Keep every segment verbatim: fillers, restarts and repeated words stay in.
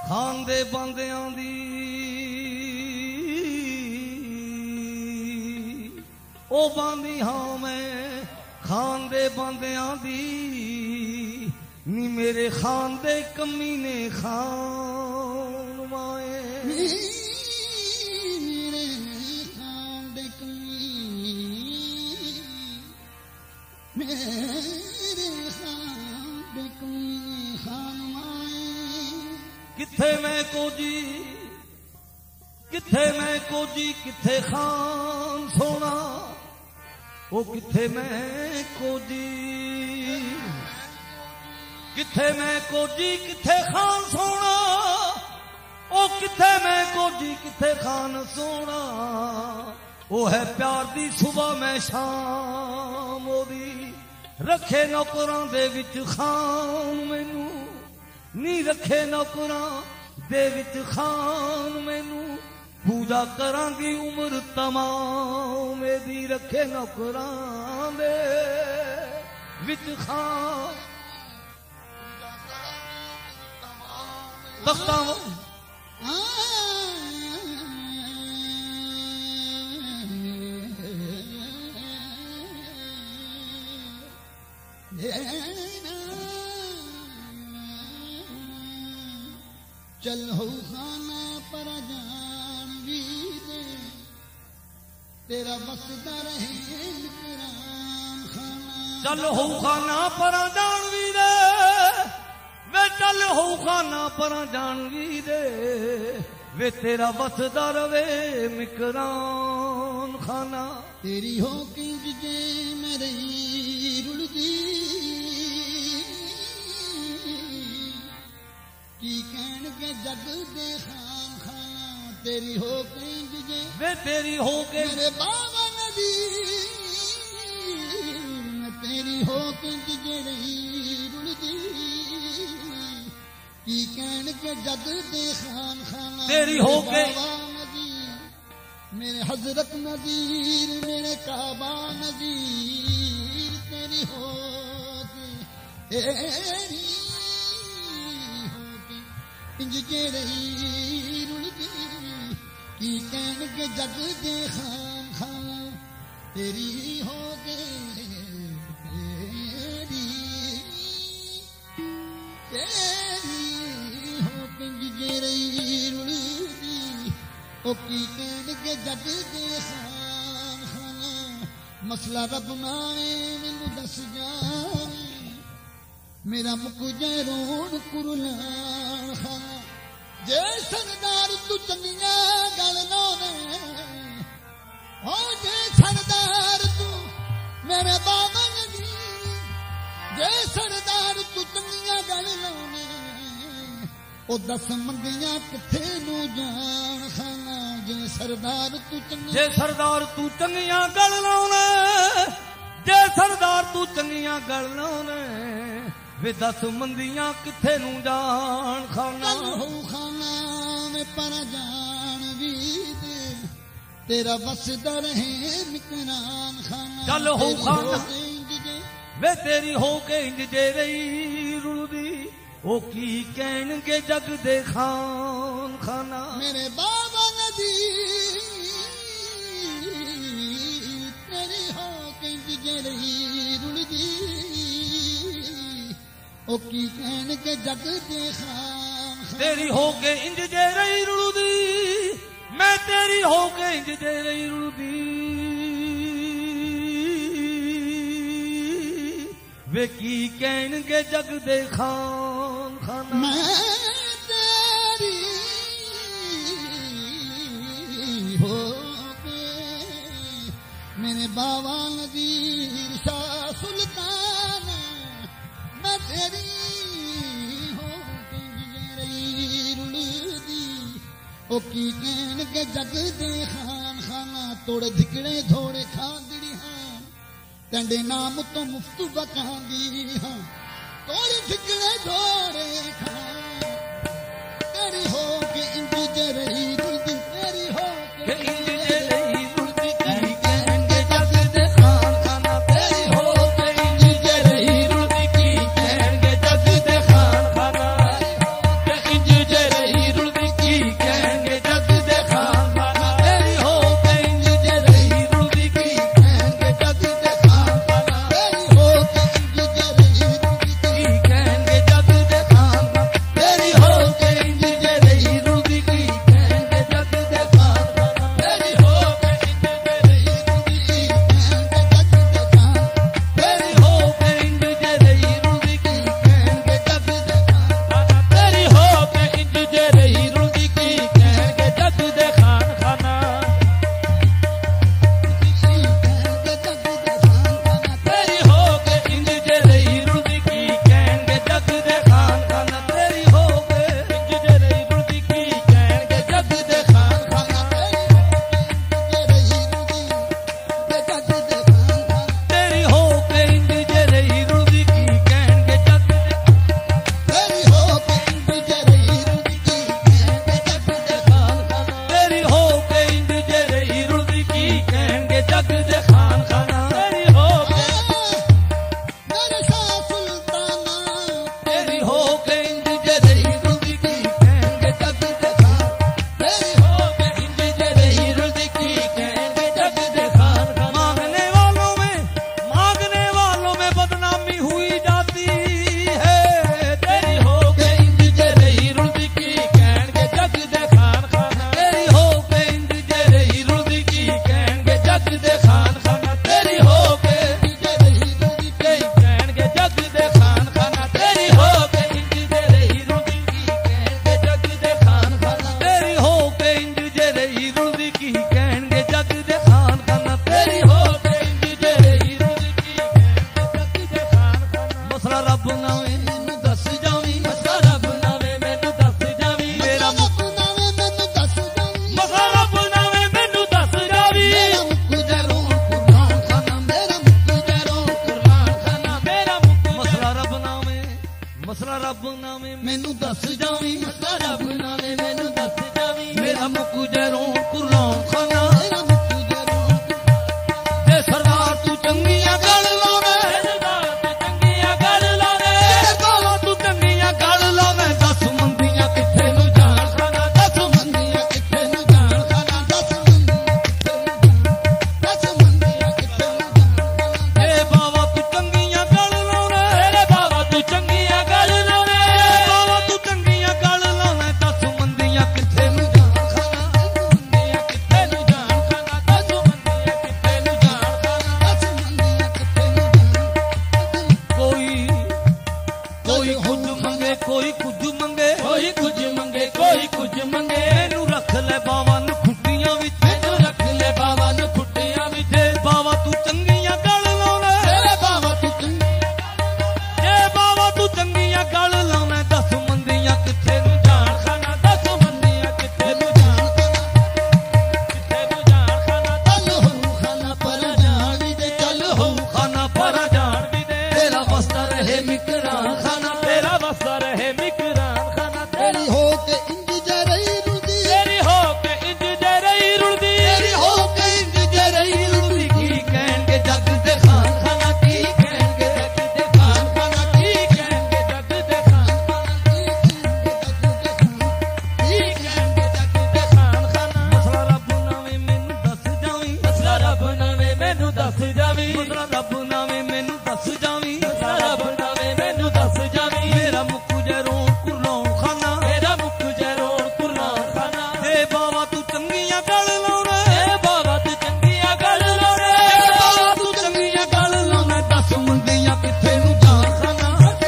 खान दे बंदियां दी ओ बांदी हां मैं खान दे बंदियां दी नी मेरे खान दे कमीने खान माए मेरे खान दे कमीने मेरे खान दे कमीने खान माए किथे मैं को जी किथे मैं को जी किथे खान सोना ओ किथे मैं को जी किथे मैं को जी किथे खान सोना ओ किथे मैं को जी किथे खान सोना ओ है प्यार दी सुबह मैं शाम ओदी रखे नौकरां दे विच खान मैनू नी रखे नौकरां दे विच खान मैनू पूजा करांगी उम्र तमाम मेरी रखे नौकरां दे विच खान तख्तां चल हो खाना पर जान भी दे तेरा बसदा रहे विकराम खाना चल हो खाना पर जान भी दे वे चल हो खाना पर जान भी दे वे तेरा बसदा रवे मिकरान खाना तेरी हो कि जे मेरे रुलदी की कहन के जग दे खान खाना तेरी हो कि जे वे तेरी हो के मेरे बाबा नदी तेरी हो कि जे रही रुलदी की कहन के जग दे खान खाना तेरी हो के मेरे हजरत नजीर मेरे काबा नजीर तेरी हो तेरी हो के इंज के रही रुलदी की कहन के जग दे खान खाना तेरी हो के तेरी तेरी हो के इंज के रही रुलदी ओ की कहन के जग दे खान खाना मसला रब नाए मैनू दस जावे मेरा मुक जाए रोन कुरलान खाना जे सरदार तू चंगिया गल लावे ओ जे सरदार तू मेरे बाबा नदी जे सरदार तू चंगिया गल लावे ओ दस मंदियां किथे नू जान खाना जे सरदार तू चंगिया जे सरदार तू चंगिया गल लाउने जे सरदार तू चंगिया गल लाउने वे दस मंदियां किथे नू जान खाना हो खाना में पर जान भी दे तेरा बसदा रहे मिकरान खाना चल हो खाना वे तेरी हो के इंज जे रही रुलदी ओ की कहणगे जग दे खान खाना मेरे बाबा नदी तेरी हो के इंज जे रही रुलदी ओ की कहणगे जग दे खान तेरी हो के इंज जे रही रुलदी मैं तेरी हो के इंज जे रही रुलदी वे की कहणगे जग दे खान खाना मैं तेरी हो के मेरे बाबा नजीर शाह सुल्तान मैं तेरी हो के रही रुलदी ओ की कहणगे जग दे खान खाना तोड़े धिकड़े धोड़े खांदड़ी हाँ कंडे नाम तो मुफ्तू बकांदी हाँ तोड़े धिकड़े धोड़े खां तेरी हो के इंज जे रही रुलदी तेरी हो के इंज जे रही रुलदी की कहणगे जग दे खान खाना तेरी हो के इंज जे रही रुलदी की कहणगे जग दे खान खाना इंज जे रही दस जावी मसला रब नावे मैनू दस जावी मेरा मुक्कू जरों कुरान खाना मेरा मुक्कू जरों ते सरदार तू चंगियां गल लावे सरदार तू चंगियां गल लावे सरदार तू चंगियां गल लावे दस मंदियां किथे नु जान खाना दस मंदियां किथे नु जान खाना दस दस मंदियां किथे नु जान खाना ए बाबा तू चंगियां गल लावे तेरे बाबा तू चंगियां गल लावे बाबा तू चंगियां गल लावे दस मंदियां किथे नु जान खाना मंदियां किथे नु जान खाना दस मंदियां किथे नु जान खाना दस मंदियां किथे नु जान कोई कोई कुछ मंगे कोई कुछ मंगे कोई कुछ मंगे कोई कुछ मंगे मैनू रख ले बाबा नु खुट्टियां विच मैनू रख ले बाबा नु खुट्टियां विच जे बाबा तू चंगियां गल लावे तेरे बाबा तू चंगियां जे बाबा तू चंगियां गल लावे दस मंदियां किथे नु जान खाना दस मंदियां किथे नु जान खाना किथे नु जान खाना चल हो खाना पर जान भी दे चल हो खाना पर जान भी दे तेरा बस्ता रहे मिकरान खाना तेरा बसा रहे मिकरान खाना तेरी हो के इंज जरई रुदी तेरी हो के इंज जरई रुलदी तेरी हो के इंज जरई रुदी की कहणगे जग दे खान खाना की कहणगे जग दे खान खाना की कहणगे जग दे खान खाना की कहणगे जग दे खान खाना मसला रब नावे मैनू दस जावी मसला रब नावे मैनू दस जावी मसला रब नावे मैनू दस जावी मसला रब नावे मैनू दस जावी मेरा मुक्कू जरों कुरान खाना मेरा मुख जरों कुरान खाना ए बाबा तू चंगियां गल लावे ए बाबा तू चंगियां गल लावे बाबा तू चंगियां गल लावे दस मंदियां किथे नु जान खाना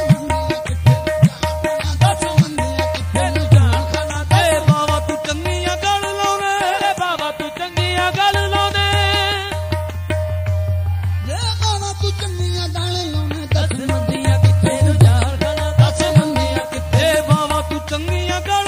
दस मंदियां किथे नु जान खाना ए बाबा तू चंगियां गल लावे ए बाबा तू चंगियां गल लावे जे बाबा तू चंगियां गल लावे दस मंदियां किथे नु जान खाना दस मंदियां किथे ए बाबा तू चंगियां गल